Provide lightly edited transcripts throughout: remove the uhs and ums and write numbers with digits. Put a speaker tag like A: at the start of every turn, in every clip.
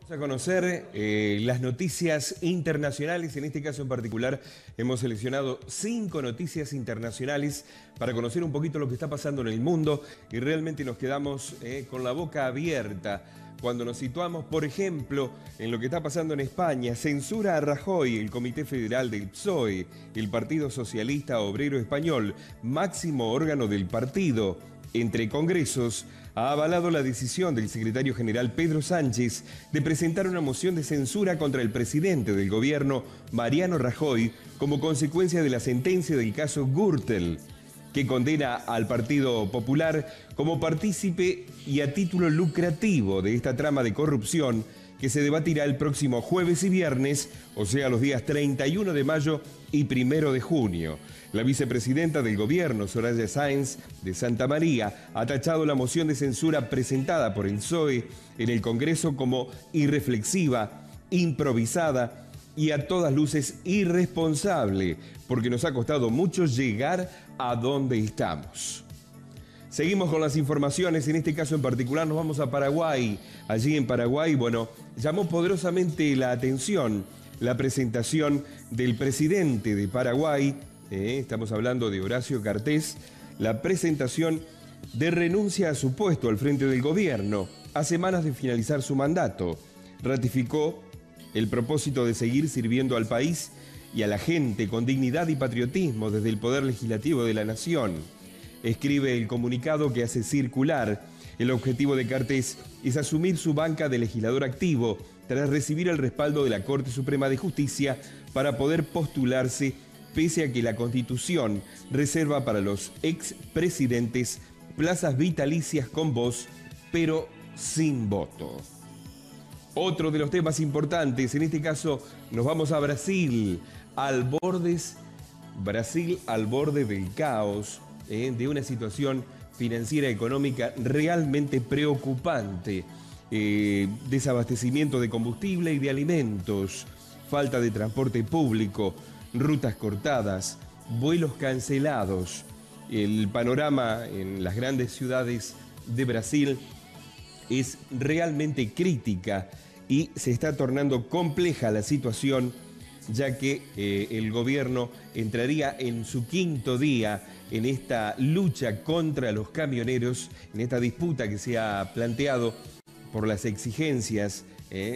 A: Vamos a conocer las noticias internacionales. En este caso en particular hemos seleccionado 5 noticias internacionales para conocer un poquito lo que está pasando en el mundo y realmente nos quedamos con la boca abierta cuando nos situamos, por ejemplo, en lo que está pasando en España. Censura a Rajoy, el Comité Federal del PSOE, el Partido Socialista Obrero Español, máximo órgano del partido. Entre congresos, ha avalado la decisión del secretario general Pedro Sánchez de presentar una moción de censura contra el presidente del gobierno, Mariano Rajoy, como consecuencia de la sentencia del caso Gürtel, que condena al Partido Popular como partícipe y a título lucrativo de esta trama de corrupción que se debatirá el próximo jueves y viernes, o sea, los días 31 de mayo y 1 de junio. La vicepresidenta del gobierno, Soraya Sáenz de Santa María, ha tachado la moción de censura presentada por el PSOE en el Congreso como irreflexiva, improvisada y a todas luces irresponsable, porque nos ha costado mucho llegar a donde estamos. Seguimos con las informaciones, en este caso en particular nos vamos a Paraguay. Allí en Paraguay, llamó poderosamente la atención la presentación del presidente de Paraguay, estamos hablando de Horacio Cartés, la presentación de renuncia a su puesto al frente del gobierno, a semanas de finalizar su mandato. Ratificó el propósito de seguir sirviendo al país y a la gente con dignidad y patriotismo desde el Poder Legislativo de la Nación. Escribe el comunicado que hace circular. El objetivo de Cartés es asumir su banca de legislador activo tras recibir el respaldo de la Corte Suprema de Justicia para poder postularse, pese a que la Constitución reserva para los expresidentes plazas vitalicias con voz, pero sin voto. Otro de los temas importantes, en este caso nos vamos a Brasil al borde del caos, de una situación financiera económica realmente preocupante. Desabastecimiento de combustible y de alimentos, falta de transporte público, rutas cortadas, vuelos cancelados. El panorama en las grandes ciudades de Brasil es realmente crítica y se está tornando compleja la situación, ya que el gobierno entraría en su 5º día en esta lucha contra los camioneros, en esta disputa que se ha planteado por las exigencias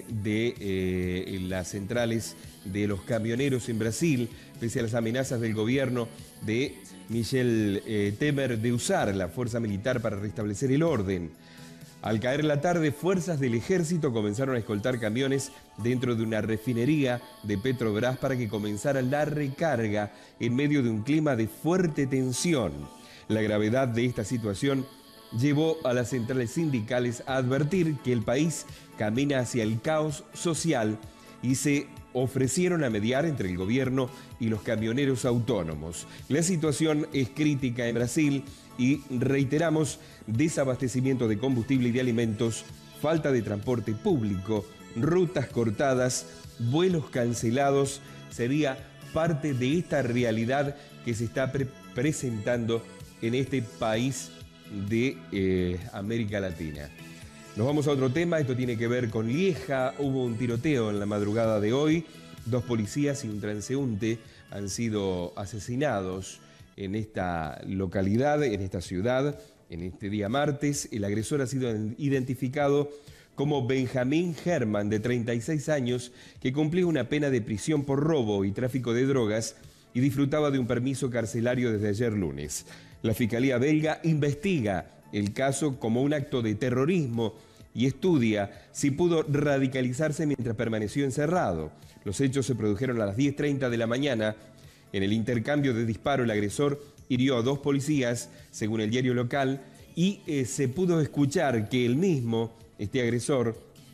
A: de las centrales de los camioneros en Brasil, pese a las amenazas del gobierno de Michel Temer de usar la fuerza militar para restablecer el orden. Al caer la tarde, fuerzas del ejército comenzaron a escoltar camiones dentro de una refinería de Petrobras para que comenzara la recarga en medio de un clima de fuerte tensión. La gravedad de esta situación llevó a las centrales sindicales a advertir que el país camina hacia el caos social y se ofrecieron a mediar entre el gobierno y los camioneros autónomos. La situación es crítica en Brasil y reiteramos, desabastecimiento de combustible y de alimentos, falta de transporte público, rutas cortadas, vuelos cancelados, sería parte de esta realidad que se está presentando en este país de América Latina. Nos vamos a otro tema, esto tiene que ver con Lieja. Hubo un tiroteo en la madrugada de hoy, 2 policías y un transeúnte han sido asesinados en esta localidad, en esta ciudad, en este día martes. El agresor ha sido identificado como Benjamín Herman, de 36 años, que cumplía una pena de prisión por robo y tráfico de drogas y disfrutaba de un permiso carcelario desde ayer lunes. La Fiscalía belga investiga el caso como un acto de terrorismo y estudia si pudo radicalizarse mientras permaneció encerrado. Los hechos se produjeron a las 10:30 de la mañana. En el intercambio de disparo, el agresor hirió a 2 policías, según el diario local, y se pudo escuchar que el mismo, este agresor,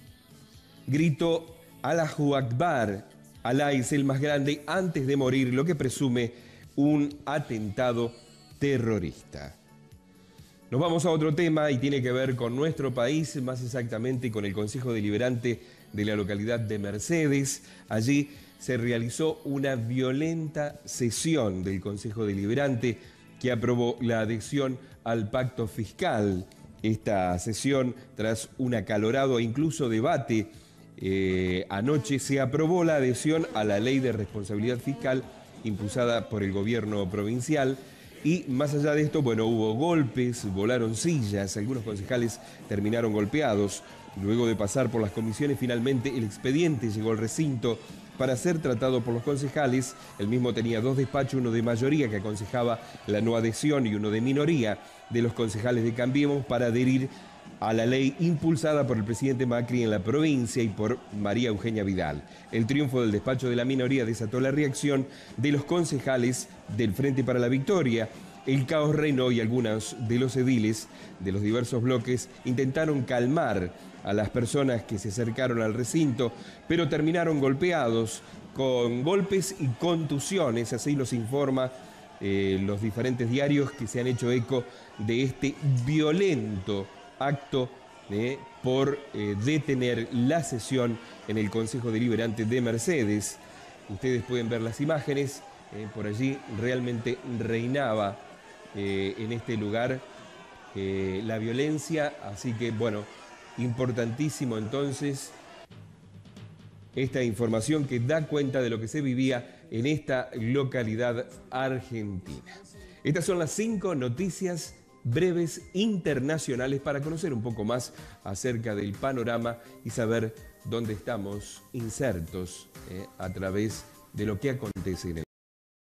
A: gritó Allahu Akbar, Alá es el más grande, antes de morir, lo que presume un atentado terrorista. Nos vamos a otro tema y tiene que ver con nuestro país, más exactamente con el Consejo Deliberante de la localidad de Mercedes. Allí se realizó una violenta sesión del Consejo Deliberante que aprobó la adhesión al pacto fiscal. Esta sesión, tras un acalorado e incluso debate Anoche se aprobó la adhesión a la ley de responsabilidad fiscal impulsada por el gobierno provincial. Y más allá de esto, bueno, hubo golpes, volaron sillas, algunos concejales terminaron golpeados. Luego de pasar por las comisiones, finalmente el expediente llegó al recinto para ser tratado por los concejales. El mismo tenía dos despachos, uno de mayoría que aconsejaba la no adhesión y uno de minoría de los concejales de Cambiemos para adherir a la ley impulsada por el presidente Macri en la provincia y por María Eugenia Vidal. El triunfo del despacho de la minoría desató la reacción de los concejales del Frente para la Victoria. El caos reinó y algunos de los ediles de los diversos bloques intentaron calmar a las personas que se acercaron al recinto, pero terminaron golpeados, con golpes y contusiones, así los informa los diferentes diarios que se han hecho eco de este violento acto por detener la sesión en el Consejo Deliberante de Mercedes. Ustedes pueden ver las imágenes, por allí realmente reinaba en este lugar la violencia, así que bueno, importantísimo entonces esta información que da cuenta de lo que se vivía en esta localidad argentina. Estas son las 5 noticias breves internacionales para conocer un poco más acerca del panorama y saber dónde estamos insertos a través de lo que acontece en el